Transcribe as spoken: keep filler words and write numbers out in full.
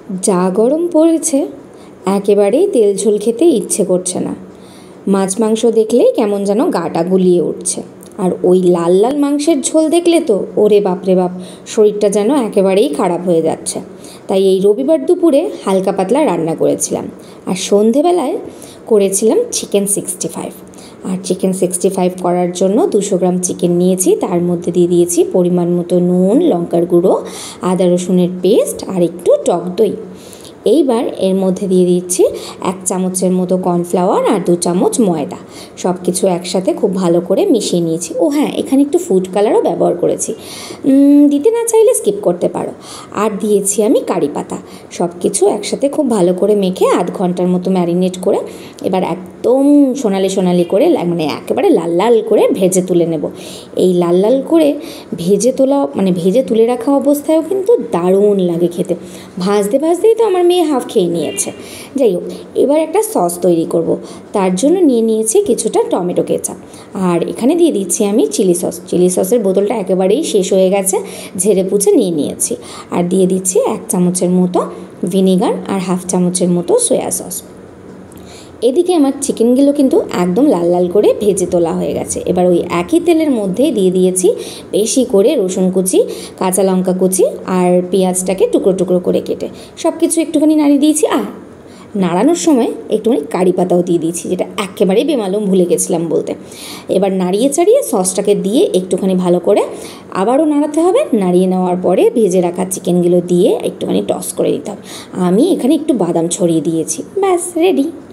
যা গরম পড়েছে একেবারেই তেল ঝোল খেতে ইচ্ছে করছে না। মাছ মাংস দেখলেই কেমন যেন গাটা গুলিয়ে উঠছে, আর ওই লাল লাল মাংসের ঝোল দেখলে তো ওরে বাপরে বাপ, শরীরটা যেন একেবারেই খারাপ হয়ে যাচ্ছে। তাই এই রবিবার দুপুরে হালকা পাতলা রান্না করেছিলাম, আর সন্ধেবেলায় করেছিলাম চিকেন সিক্সটি ফাইভ। আর চিকেন সিক্সটি ফাইভ করার জন্য দুশো গ্রাম চিকেন নিয়েছি, তার মধ্যে দিয়ে দিয়েছি পরিমাণ মতো নুন, লঙ্কার গুঁড়ো, আদা রসুনের পেস্ট আর একটু টক দই। এইবার এর মধ্যে দিয়ে দিচ্ছি এক চামচের মতো কর্নফ্লাওয়ার আর দু চামচ ময়দা। সব কিছু একসাথে খুব ভালো করে মিশিয়ে নিয়েছি। ও হ্যাঁ, এখানে একটু ফুড কালারও ব্যবহার করেছি, দিতে না চাইলে স্কিপ করতে পারো। আর দিয়েছি আমি কারি পাতা। সব কিছু একসাথে খুব ভালো করে মেখে আধ ঘন্টার মতো ম্যারিনেট করে এবার একদম সোনালি সোনালি করে, মানে একেবারে লাল লাল করে ভেজে তুলে নেব। এই লাল লাল করে ভেজে তোলা, মানে ভেজে তুলে রাখা অবস্থায়ও কিন্তু দারুণ লাগে খেতে। ভাজতে ভাজতেই তো আমার মেয়ে হাফ খেয়ে নিয়েছে। যাই হোক, এবার একটা সস তৈরি করব। তার জন্য নিয়ে নিয়েছি কিছুটা টমেটো কেচাপ, আর এখানে দিয়ে দিচ্ছি আমি চিলি সস। চিলি সসের বোতলটা একেবারেই শেষ হয়ে গেছে, ঝেড়ে পুছে নিয়ে নিয়েছি। আর দিয়ে দিচ্ছি এক চামচের মতো ভিনিগার আর হাফ চামচের মতো সয়া সস। এদিকে আমার চিকেনগুলো কিন্তু একদম লাল লাল করে ভেজে তোলা হয়ে গেছে। এবার ওই একই তেলের মধ্যেই দিয়ে দিয়েছি বেশি করে রসুন কুচি, কাঁচা লঙ্কা কুচি আর পেঁয়াজটাকে টুকরো টুকরো করে কেটে সব কিছু একটুখানি নাড়িয়ে দিয়েছি। আর নাড়ানোর সময় একটুখানি কারি পাতাও দিয়ে দিয়েছি, যেটা একেবারেই বেমালুম ভুলে গেছিলাম বলতে। এবার নাড়িয়ে চাড়িয়ে সসটাকে দিয়ে একটুখানি ভালো করে আবারও নাড়াতে হবে। নাড়িয়ে নেওয়ার পরে ভেজে রাখা চিকেনগুলো দিয়ে একটুখানি টস করে দিতে হবে। আমি এখানে একটু বাদাম ছড়িয়ে দিয়েছি, ব্যাস রেডি।